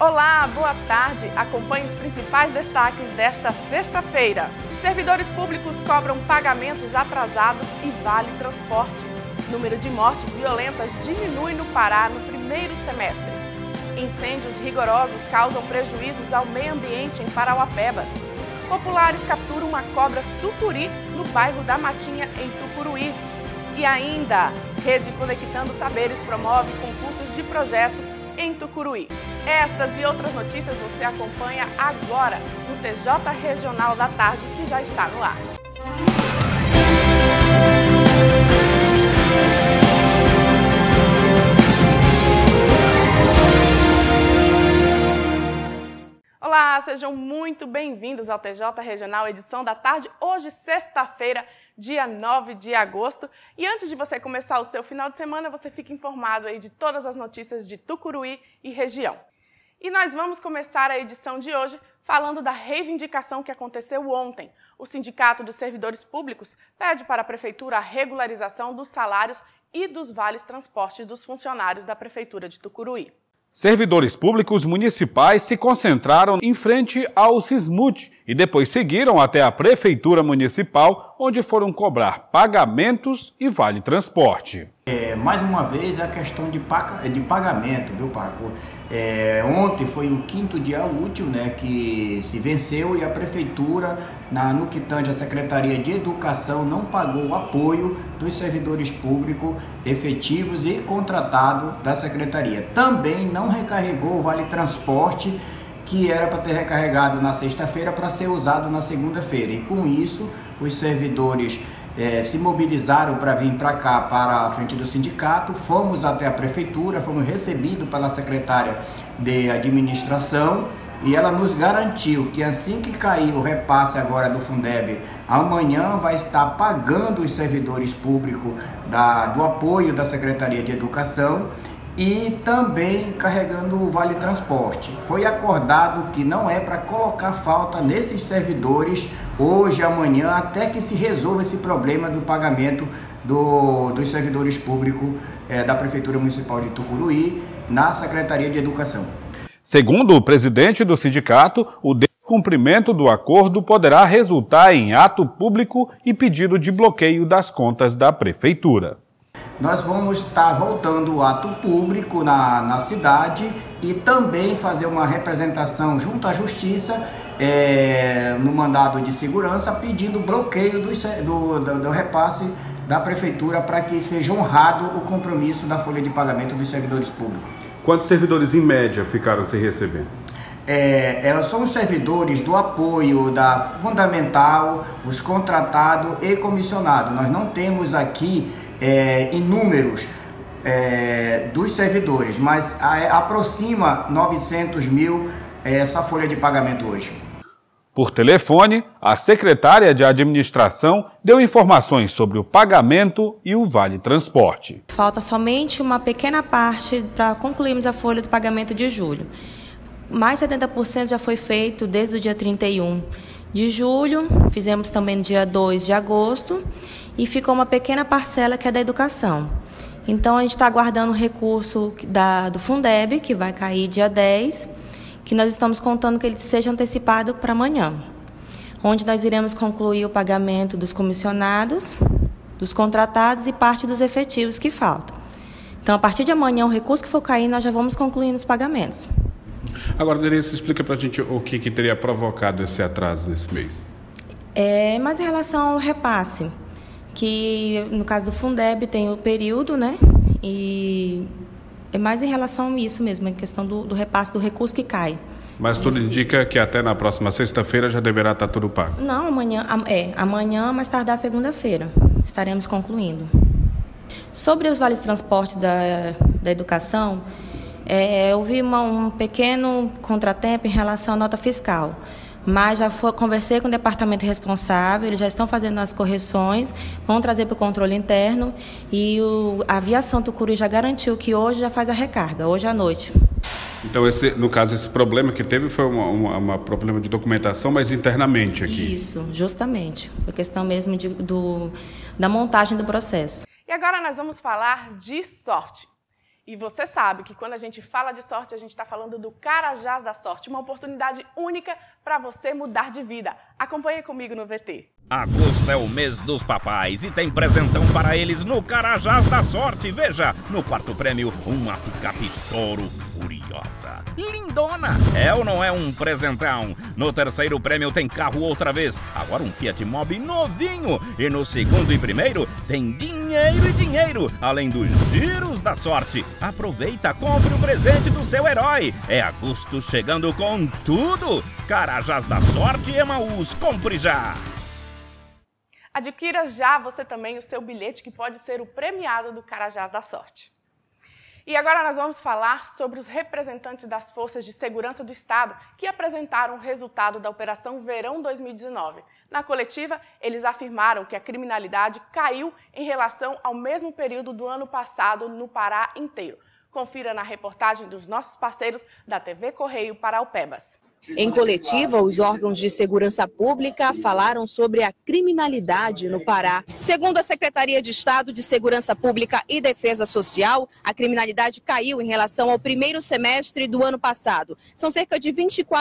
Olá, boa tarde. Acompanhe os principais destaques desta sexta-feira. Servidores públicos cobram pagamentos atrasados e vale transporte. Número de mortes violentas diminui no Pará no primeiro semestre. Incêndios rigorosos causam prejuízos ao meio ambiente em Parauapebas. Populares capturam uma cobra sucuri no bairro da Matinha, em Tucuruí. E ainda, Rede Conectando Saberes promove concursos de projetos em Tucuruí. Estas e outras notícias você acompanha agora no TJ Regional da Tarde, que já está no ar. Olá, sejam muito bem-vindos ao TJ Regional, edição da tarde, hoje sexta-feira, dia 9 de agosto. E antes de você começar o seu final de semana, você fica informado aí de todas as notícias de Tucuruí e região. E nós vamos começar a edição de hoje falando da reivindicação que aconteceu ontem. O Sindicato dos Servidores Públicos pede para a Prefeitura a regularização dos salários e dos vales transportes dos funcionários da Prefeitura de Tucuruí. Servidores públicos municipais se concentraram em frente ao Sismut e depois seguiram até a Prefeitura Municipal, onde foram cobrar pagamentos e vale transporte. Mais uma vez a questão de pagamento, viu, Paco? Ontem foi o 5º dia útil, né, que se venceu e a Prefeitura, no que tange a Secretaria de Educação, não pagou o apoio dos servidores públicos efetivos e contratados da Secretaria. Também não recarregou o vale transporte, que era para ter recarregado na sexta-feira para ser usado na segunda-feira. E com isso, os servidores se mobilizaram para vir para cá, para a frente do sindicato. Fomos até a prefeitura, fomos recebidos pela secretária de administração e ela nos garantiu que assim que cair o repasse agora do Fundeb, amanhã vai estar pagando os servidores públicos do apoio da Secretaria de Educação e também carregando o vale transporte. Foi acordado que não é para colocar falta nesses servidores hoje, amanhã, até que se resolva esse problema do pagamento dos servidores públicos da Prefeitura Municipal de Tucuruí na Secretaria de Educação. Segundo o presidente do sindicato, o descumprimento do acordo poderá resultar em ato público e pedido de bloqueio das contas da Prefeitura. Nós vamos estar voltando o ato público na cidade e também fazer uma representação junto à Justiça no mandado de segurança pedindo bloqueio do repasse da Prefeitura para que seja honrado o compromisso da folha de pagamento dos servidores públicos. Quantos servidores em média ficaram sem receber? São os servidores do apoio da Fundamental, os contratados e comissionados. Nós não temos aqui em números dos servidores, mas aproxima 900 mil essa folha de pagamento hoje. Por telefone, a secretária de administração deu informações sobre o pagamento e o vale transporte. Falta somente uma pequena parte para concluirmos a folha do pagamento de julho. Mais 70% já foi feito desde o dia 31 de julho, fizemos também no dia 2 de agosto e ficou uma pequena parcela que é da educação. Então a gente está aguardando o recurso do Fundeb, que vai cair dia 10, que nós estamos contando que ele seja antecipado para amanhã, onde nós iremos concluir o pagamento dos comissionados, dos contratados e parte dos efetivos que faltam. Então a partir de amanhã o recurso que for cair nós já vamos concluindo os pagamentos. Agora, Denise, explica para a gente o que teria provocado esse atraso nesse mês. Mas em relação ao repasse, que no caso do Fundeb tem o período, né? E é mais em relação a isso mesmo, a questão do repasse do recurso que cai. Mas tudo indica que até na próxima sexta-feira já deverá estar tudo pago? Não, amanhã, mais tardar segunda-feira, estaremos concluindo. Sobre os vales de transporte da educação, houve um pequeno contratempo em relação à nota fiscal, mas conversei com o departamento responsável, eles já estão fazendo as correções, vão trazer para o controle interno e a aviação Tucuruí já garantiu que hoje já faz a recarga, hoje à noite. Então, no caso, esse problema que teve foi um problema de documentação, mas internamente aqui? Isso, justamente. Foi questão mesmo da montagem do processo. E agora nós vamos falar de sorte. E você sabe que quando a gente fala de sorte, a gente está falando do Carajás da Sorte, uma oportunidade única para você mudar de vida. Acompanhe comigo no VT. Agosto é o mês dos papais e tem presentão para eles no Carajás da Sorte. Veja, no quarto prêmio, uma picape Toro Furiosa. Lindona! É ou não é um presentão? No terceiro prêmio tem carro outra vez, agora um Fiat Mobi novinho. E no segundo e primeiro tem dinheiro e dinheiro, além dos giros da sorte. Aproveita, compre o presente do seu herói. É agosto chegando com tudo. Carajás da Sorte Emaús, compre já! Adquira já você também o seu bilhete que pode ser o premiado do Carajás da Sorte. E agora nós vamos falar sobre os representantes das Forças de Segurança do Estado que apresentaram o resultado da Operação Verão 2019. Na coletiva, eles afirmaram que a criminalidade caiu em relação ao mesmo período do ano passado no Pará inteiro. Confira na reportagem dos nossos parceiros da TV Correio Paraupebas. Em coletiva, os órgãos de segurança pública falaram sobre a criminalidade no Pará. Segundo a Secretaria de Estado de Segurança Pública e Defesa Social, a criminalidade caiu em relação ao primeiro semestre do ano passado. São cerca de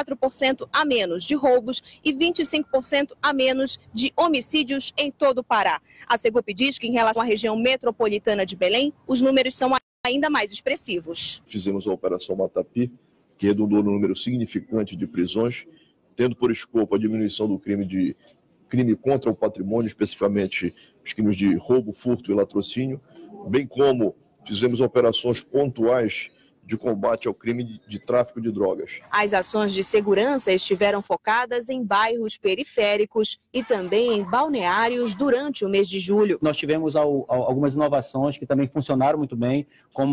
24% a menos de roubos e 25% a menos de homicídios em todo o Pará. A Segup diz que em relação à região metropolitana de Belém, os números são ainda mais expressivos. Fizemos a Operação Matapi, que redundou no número significante de prisões, tendo por escopo a diminuição do crime contra o patrimônio, especificamente os crimes de roubo, furto e latrocínio, bem como fizemos operações pontuais de combate ao crime de tráfico de drogas. As ações de segurança estiveram focadas em bairros periféricos e também em balneários durante o mês de julho. Nós tivemos algumas inovações que também funcionaram muito bem,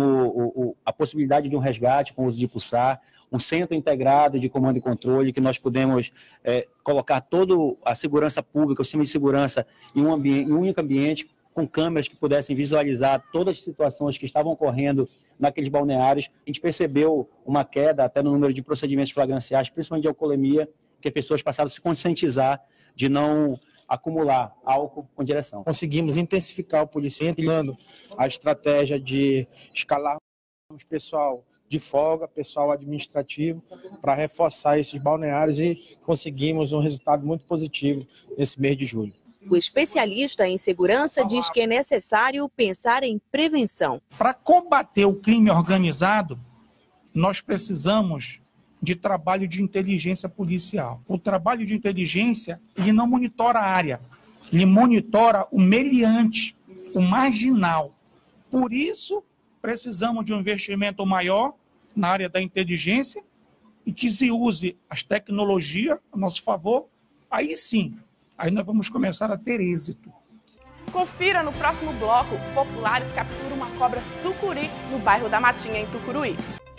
como a possibilidade de um resgate com o uso de pulsar, um centro integrado de comando e controle, que nós pudemos colocar toda a segurança pública, o sistema de segurança em um único ambiente, com câmeras que pudessem visualizar todas as situações que estavam ocorrendo naqueles balneários. A gente percebeu uma queda até no número de procedimentos flagranciais, principalmente de alcoolemia, que as pessoas passaram a se conscientizar de não acumular álcool com direção. Conseguimos intensificar o policiamento, criando a estratégia de escalarmos pessoal de folga, pessoal administrativo, para reforçar esses balneários e conseguimos um resultado muito positivo nesse mês de julho. O especialista em segurança diz que é necessário pensar em prevenção. Para combater o crime organizado, nós precisamos de trabalho de inteligência policial. O trabalho de inteligência, ele não monitora a área, ele monitora o meliante, o marginal. Por isso, precisamos de um investimento maior na área da inteligência e que se use as tecnologias a nosso favor. Aí sim, aí nós vamos começar a ter êxito. Confira no próximo bloco, populares capturam uma cobra sucuri no bairro da Matinha, em Tucuruí.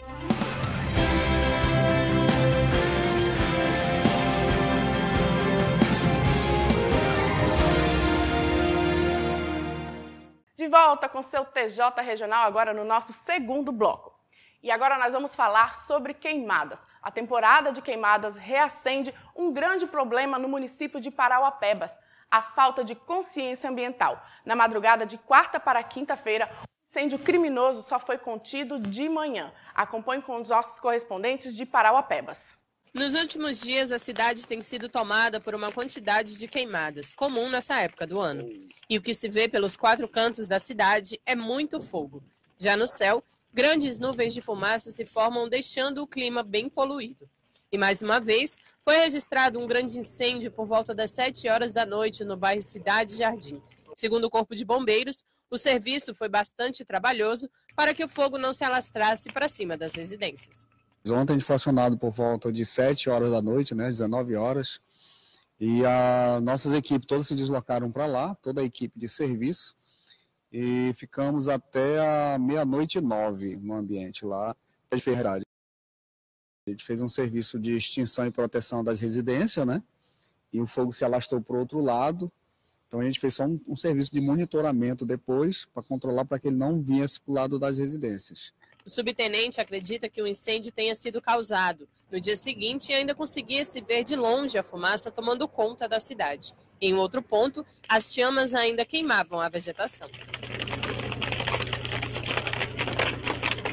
De volta com seu TJ Regional, agora no nosso segundo bloco. E agora nós vamos falar sobre queimadas. A temporada de queimadas reacende um grande problema no município de Parauapebas, a falta de consciência ambiental. Na madrugada de quarta para quinta-feira, o incêndio criminoso só foi contido de manhã. Acompanhe com os nossos correspondentes de Parauapebas. Nos últimos dias, a cidade tem sido tomada por uma quantidade de queimadas, comum nessa época do ano. E o que se vê pelos quatro cantos da cidade é muito fogo. Já no céu, grandes nuvens de fumaça se formam, deixando o clima bem poluído. E mais uma vez, foi registrado um grande incêndio por volta das 7 horas da noite no bairro Cidade Jardim. Segundo o Corpo de Bombeiros, o serviço foi bastante trabalhoso para que o fogo não se alastrasse para cima das residências. Ontem a gente foi acionado por volta de 7 horas da noite, 19 horas, e as nossas equipes todas se deslocaram para lá, toda a equipe de serviço, e ficamos até a 00:09 no ambiente lá de Ferrari. A gente fez um serviço de extinção e proteção das residências, e o fogo se alastrou para o outro lado, então a gente fez só um serviço de monitoramento depois, para controlar para que ele não viesse para o lado das residências. O subtenente acredita que o incêndio tenha sido causado. No dia seguinte, ainda conseguia-se ver de longe a fumaça tomando conta da cidade. Em outro ponto, as chamas ainda queimavam a vegetação.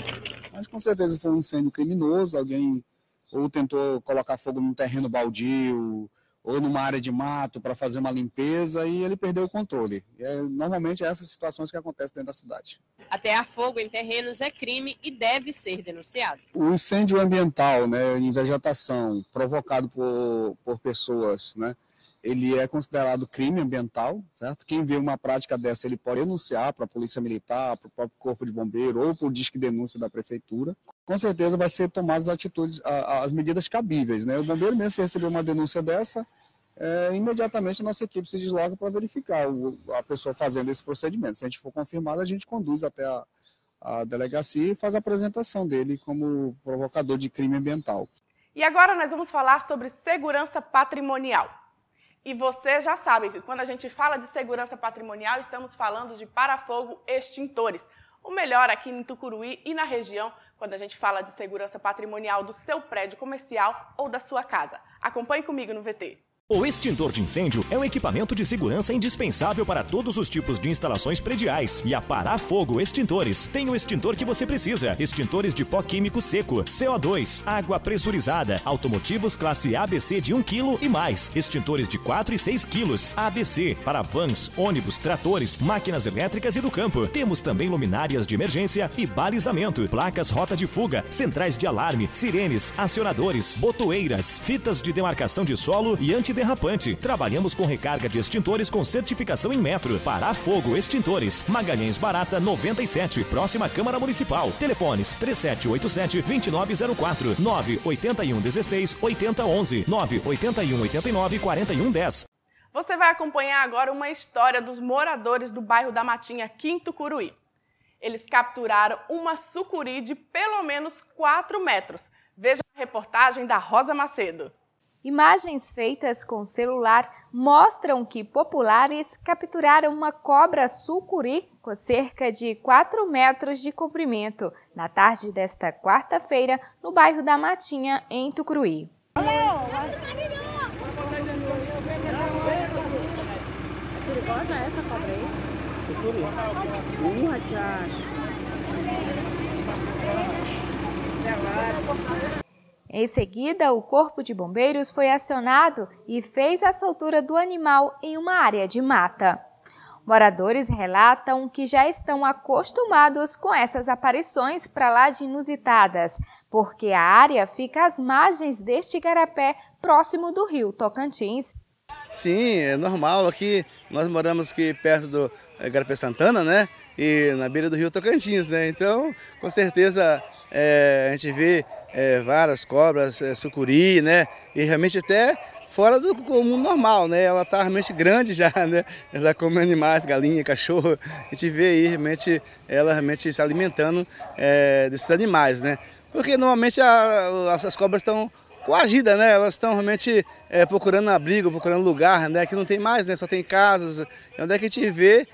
Mas com certeza foi um incêndio criminoso, alguém ou tentou colocar fogo num terreno baldio, ou numa área de mato para fazer uma limpeza e ele perdeu o controle. Normalmente é essas situações que acontecem dentro da cidade. Atear fogo em terrenos é crime e deve ser denunciado. O incêndio ambiental, né, em vegetação, provocado por pessoas, né, ele é considerado crime ambiental, certo? Quem vê uma prática dessa, ele pode denunciar para a Polícia Militar, para o próprio Corpo de Bombeiro ou para o Disque Denúncia da Prefeitura. Com certeza vai ser tomadas as medidas cabíveis, né? O bombeiro mesmo, se receber uma denúncia dessa, imediatamente a nossa equipe se desloca para verificar a pessoa fazendo esse procedimento. Se a gente for confirmado, a gente conduz até a delegacia e faz a apresentação dele como provocador de crime ambiental. E agora nós vamos falar sobre segurança patrimonial. E você já sabe que quando a gente fala de segurança patrimonial, estamos falando de parafogo extintores. O melhor aqui em Tucuruí e na região, quando a gente fala de segurança patrimonial do seu prédio comercial ou da sua casa. Acompanhe comigo no VT. O extintor de incêndio é um equipamento de segurança indispensável para todos os tipos de instalações prediais. E a Parafogo Extintores tem o extintor que você precisa. Extintores de pó químico seco, CO2, água pressurizada, automotivos classe ABC de 1 kg e mais. Extintores de 4 e 6 kg, ABC, para vans, ônibus, tratores, máquinas elétricas e do campo. Temos também luminárias de emergência e balizamento, placas rota de fuga, centrais de alarme, sirenes, acionadores, botoeiras, fitas de demarcação de solo e antiderrapante. Trabalhamos com recarga de extintores com certificação em metro. Parafogo Extintores, Magalhães Barata 97, próxima Câmara Municipal. Telefones 3787-2904, 98116-8011, 98189-4110. Você vai acompanhar agora uma história dos moradores do bairro da Matinha, aqui em Tucuruí. Eles capturaram uma sucuri de pelo menos 4 metros. Veja a reportagem da Rosa Macedo. Imagens feitas com celular mostram que populares capturaram uma cobra sucuri com cerca de 4 metros de comprimento na tarde desta quarta-feira no bairro da Matinha, em Tucuruí. Perigosa essa cobra aí? Sucuri. Em seguida, o Corpo de Bombeiros foi acionado e fez a soltura do animal em uma área de mata. Moradores relatam que já estão acostumados com essas aparições para lá de inusitadas, porque a área fica às margens deste igarapé, próximo do rio Tocantins. Sim, é normal. Aqui nós moramos aqui perto do Igarapé Santana, né? E na beira do rio Tocantins, né? Então, com certeza, a gente vê várias cobras, sucuri, né? E realmente até fora do comum normal, né? Ela está realmente grande já, né? Ela come animais, galinha, cachorro. A gente vê aí realmente ela realmente se alimentando desses animais, né? Porque normalmente as cobras estão coagidas, né? Elas estão realmente procurando abrigo, procurando lugar, né? Que não tem mais, né? Só tem casas. Onde é que a gente vê,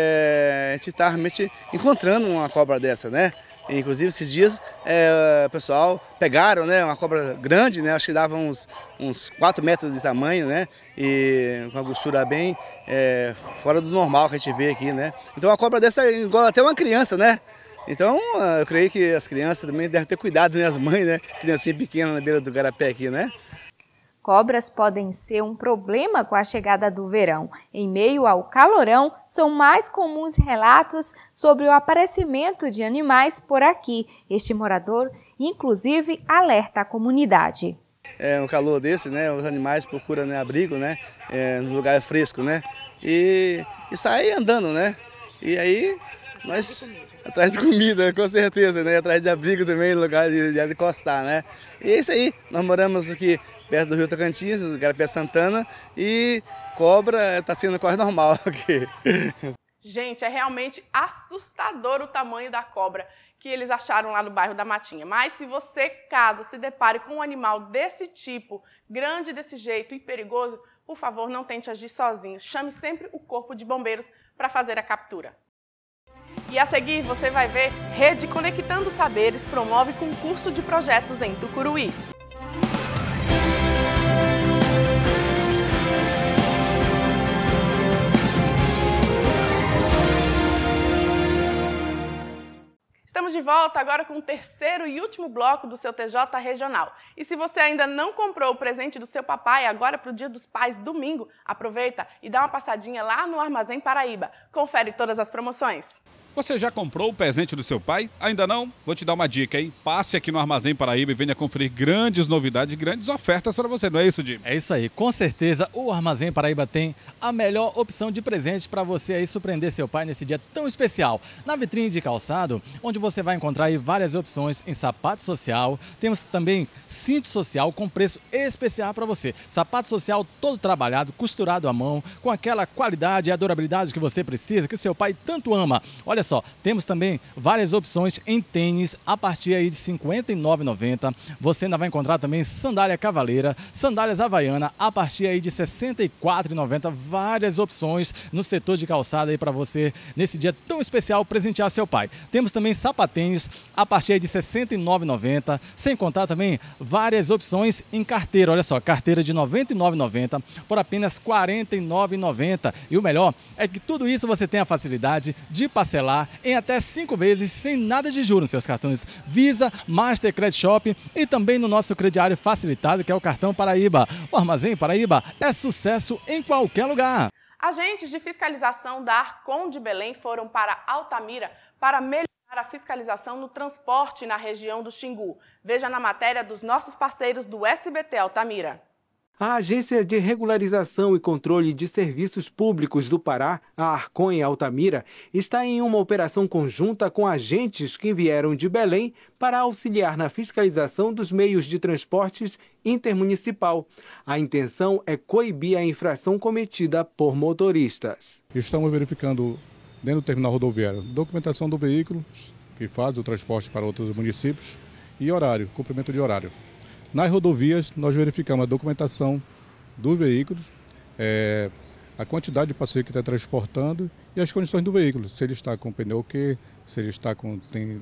a gente está realmente encontrando uma cobra dessa, né? Inclusive, esses dias, o pessoal pegaram, né, uma cobra grande, né, acho que dava uns 4 metros de tamanho, né, e com uma grossura bem fora do normal que a gente vê aqui, né. Então, uma cobra dessa igual até uma criança, né. Então, eu creio que as crianças também devem ter cuidado, né, as mães, né, criancinha pequena na beira do igarapé aqui, né. Cobras podem ser um problema com a chegada do verão. Em meio ao calorão, são mais comuns relatos sobre o aparecimento de animais por aqui. Este morador, inclusive, alerta a comunidade. Um calor desse, né, os animais procuram, né, abrigo, né, no lugar fresco, né, e saem andando, né, e aí nós... Atrás de comida, com certeza, né? Atrás de abrigo também, no lugar de encostar, né? E é isso aí, nós moramos aqui perto do rio Tocantins, no Igarapé Santana, e cobra está sendo quase normal aqui. Gente, é realmente assustador o tamanho da cobra que eles acharam lá no bairro da Matinha. Mas se você, caso se depare com um animal desse tipo, grande desse jeito e perigoso, por favor, não tente agir sozinho. Chame sempre o Corpo de Bombeiros para fazer a captura. E a seguir você vai ver Rede Conectando Saberes promove concurso de projetos em Tucuruí. Estamos de de volta agora com o terceiro e último bloco do seu TJ Regional. E se você ainda não comprou o presente do seu papai agora para o Dia dos Pais, domingo, aproveita e dá uma passadinha lá no Armazém Paraíba. Confere todas as promoções. Você já comprou o presente do seu pai? Ainda não? Vou te dar uma dica, hein? Passe aqui no Armazém Paraíba e venha conferir grandes novidades, grandes ofertas para você, não é isso, Jim? É isso aí, com certeza o Armazém Paraíba tem a melhor opção de presente para você aí surpreender seu pai nesse dia tão especial. Na vitrine de calçado, onde você vai encontrar aí várias opções em sapato social, temos também cinto social com preço especial para você. Sapato social todo trabalhado, costurado à mão, com aquela qualidade e a durabilidade que você precisa, que o seu pai tanto ama. Olha só, temos também várias opções em tênis a partir aí de R$ 59,90. Você ainda vai encontrar também sandália cavaleira, sandálias havaiana a partir aí de R$ 64,90. Várias opções no setor de calçada aí para você nesse dia tão especial presentear seu pai. Temos também sapatênis a partir aí de R$ 69,90. Sem contar também várias opções em carteira. Olha só, carteira de R$ 99,90 por apenas R$ 49,90. E o melhor é que tudo isso você tem a facilidade de parcelar em até 5 vezes sem nada de juros nos seus cartões Visa, Master, Credit Shop e também no nosso crediário facilitado, que é o cartão Paraíba. O Armazém Paraíba é sucesso em qualquer lugar. Agentes de fiscalização da Arcon de Belém foram para Altamira para melhorar a fiscalização no transporte na região do Xingu. Veja na matéria dos nossos parceiros do SBT Altamira. A Agência de Regularização e Controle de Serviços Públicos do Pará, a Arcon em Altamira, está em uma operação conjunta com agentes que vieram de Belém para auxiliar na fiscalização dos meios de transportes intermunicipal. A intenção é coibir a infração cometida por motoristas. Estamos verificando dentro do terminal rodoviário documentação do veículo que faz o transporte para outros municípios e horário, cumprimento de horário. Nas rodovias, nós verificamos a documentação do veículo, a quantidade de passageiro que está transportando e as condições do veículo. Se ele está com pneu ok, se ele está com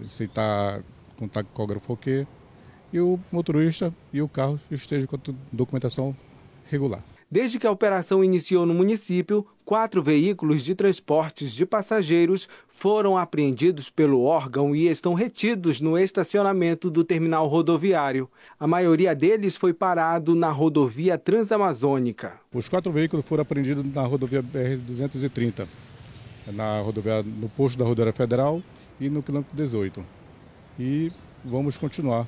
tacógrafo ok, e o motorista e o carro estejam com documentação regular. Desde que a operação iniciou no município, 4 veículos de transportes de passageiros foram apreendidos pelo órgão e estão retidos no estacionamento do terminal rodoviário. A maioria deles foi parado na rodovia Transamazônica. Os 4 veículos foram apreendidos na rodovia BR-230, no posto da Rodoviária Federal e no quilômetro 18. E vamos continuar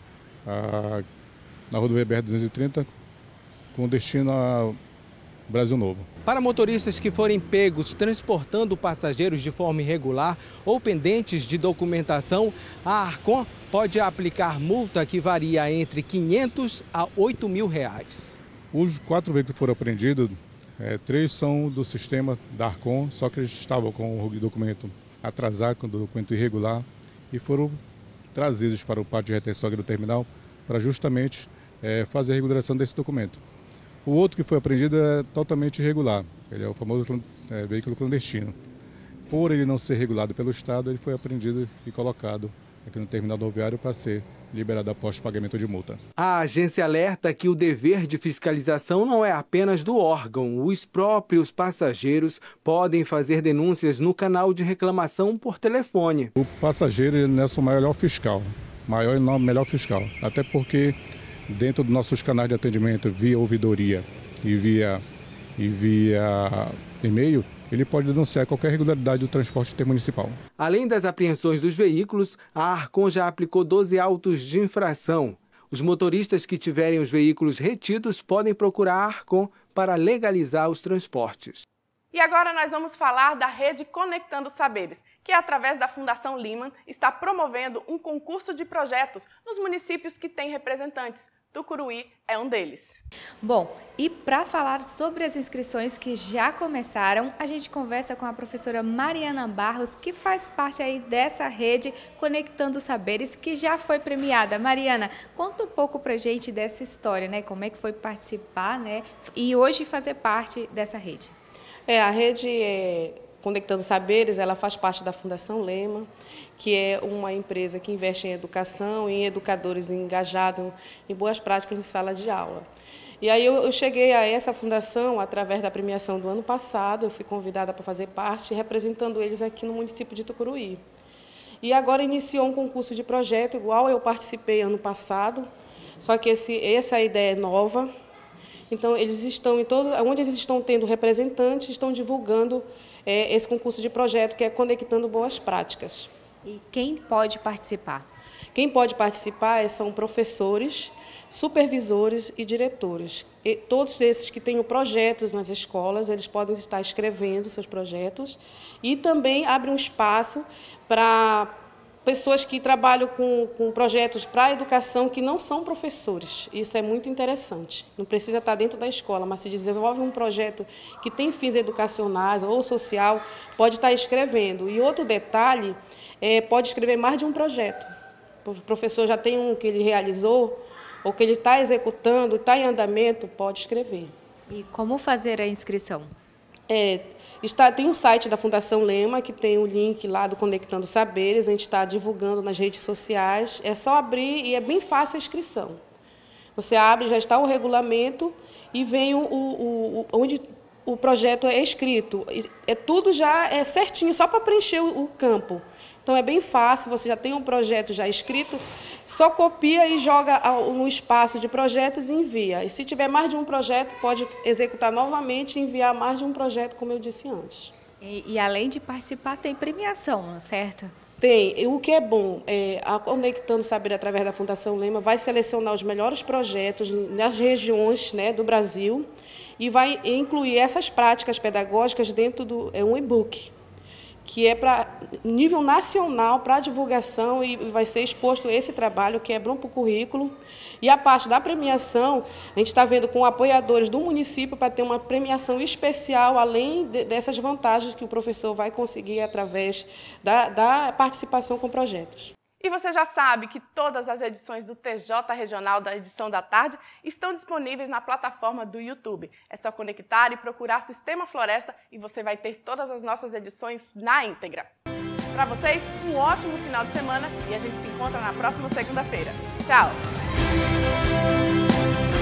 na rodovia BR-230 com destino a Brasil Novo. Para motoristas que forem pegos transportando passageiros de forma irregular ou pendentes de documentação, a Arcon pode aplicar multa que varia entre R$ 500 a R$ 8.000. Os 4 veículos que foram apreendidos, 3 são do sistema da Arcon, só que eles estavam com o documento atrasado, com o documento irregular, e foram trazidos para o pátio de retenção aqui do terminal para justamente fazer a regularização desse documento. O outro que foi apreendido é totalmente irregular, ele é o famoso veículo clandestino. Por ele não ser regulado pelo Estado, ele foi apreendido e colocado aqui no terminal rodoviário para ser liberado após o pagamento de multa. A agência alerta que o dever de fiscalização não é apenas do órgão. Os próprios passageiros podem fazer denúncias no canal de reclamação por telefone. O passageiro ele é o melhor fiscal, melhor fiscal, até porque dentro dos nossos canais de atendimento via ouvidoria e via e-mail, ele pode denunciar qualquer irregularidade do transporte intermunicipal. Além das apreensões dos veículos, a Arcon já aplicou 12 autos de infração. Os motoristas que tiverem os veículos retidos podem procurar a Arcon para legalizar os transportes. E agora nós vamos falar da rede Conectando Saberes, que através da Fundação Lehman está promovendo um concurso de projetos nos municípios que têm representantes. Tucuruí é um deles. Bom, e para falar sobre as inscrições que já começaram, a gente conversa com a professora Mariana Barros, que faz parte aí dessa rede Conectando Saberes, que já foi premiada. Mariana, conta um pouco pra gente dessa história, né? Como é que foi participar, né? E hoje fazer parte dessa rede. A rede Conectando Saberes, ela faz parte da Fundação Lehman, que é uma empresa que investe em educação e em educadores engajados em boas práticas em sala de aula. E aí eu cheguei a essa fundação através da premiação do ano passado, eu fui convidada para fazer parte, representando eles aqui no município de Tucuruí. e agora iniciou um concurso de projeto, igual eu participei ano passado, só que essa ideia é nova. Então, eles estão onde eles estão tendo representantes, estão divulgando esse concurso de projeto, que é Conectando Boas Práticas. E quem pode participar? Quem pode participar são professores, supervisores e diretores. E todos esses que têm projetos nas escolas, eles podem estar escrevendo seus projetos e também abre um espaço para pessoas que trabalham com projetos para a educação que não são professores. Isso é muito interessante. Não precisa estar dentro da escola, mas se desenvolve um projeto que tem fins educacionais ou social, pode estar escrevendo. E outro detalhe, pode escrever mais de um projeto. O professor já tem um que ele realizou, ou que ele está executando, está em andamento, pode escrever. E como fazer a inscrição? Tem um site da Fundação Lema, que tem o link lá do Conectando Saberes, a gente está divulgando nas redes sociais, é só abrir e é bem fácil a inscrição. Você abre, já está o regulamento e vem onde o projeto é escrito. Tudo já é certinho, só para preencher o campo. Então, é bem fácil, você já tem um projeto já escrito, só copia e joga no espaço de projetos e envia. E se tiver mais de um projeto, pode executar novamente e enviar mais de um projeto, como eu disse antes. E além de participar, tem premiação, certo? Tem. O que é bom, a Conectando Saber, através da Fundação Lema, vai selecionar os melhores projetos nas regiões, né, do Brasil e vai incluir essas práticas pedagógicas dentro do um e-book, que é para nível nacional, para divulgação, e vai ser exposto esse trabalho, que é bom para o currículo. E a parte da premiação, a gente está vendo com apoiadores do município para ter uma premiação especial, além dessas vantagens que o professor vai conseguir através da participação com projetos. E você já sabe que todas as edições do TJ Regional da edição da tarde estão disponíveis na plataforma do YouTube. É só conectar e procurar Sistema Floresta e você vai ter todas as nossas edições na íntegra. Para vocês, um ótimo final de semana e a gente se encontra na próxima segunda-feira. Tchau!